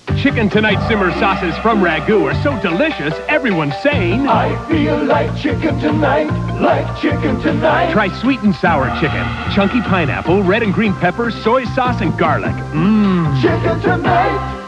Chicken Tonight Simmer sauces from Ragu are so delicious, everyone's saying, I feel like chicken tonight, like chicken tonight. Try sweet and sour chicken, chunky pineapple, red and green peppers, soy sauce, and garlic. Chicken tonight.